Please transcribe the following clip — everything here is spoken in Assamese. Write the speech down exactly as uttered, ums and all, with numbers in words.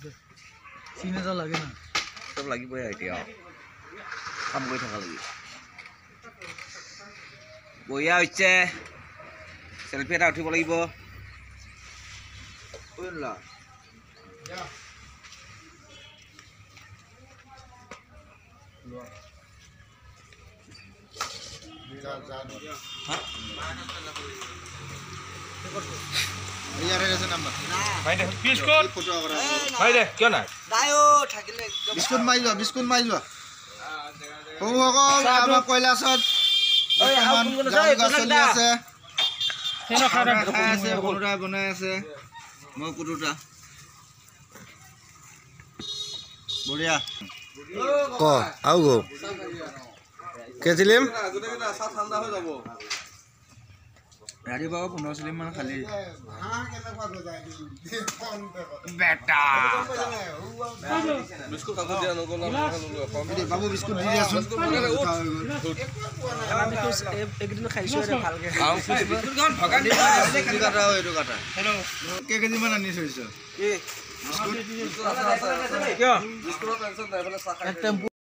চিন এটা লাগে না সব লাগিবই এতিয়া কাম কৰি থকা লাগি বঢ়িয়া হৈছে সেলফি এটা উঠিব লাগিব বুঝলা বিস্কুট মাৰি যোৱা বিস্কুট মাৰি যোৱা সৌসকল আমাৰ কৈলাশত চলি আছে কোনোটাই বনাই আছে মই কোনোটা বঢ়িয়া ক আও গো কেজিলিম ৰাতিপুৱা পোন্ধৰ চল্লিশ মান খালি বাবু বিস্কুট দি দিয়াচোন কেই কেজি মান আনি থৈছ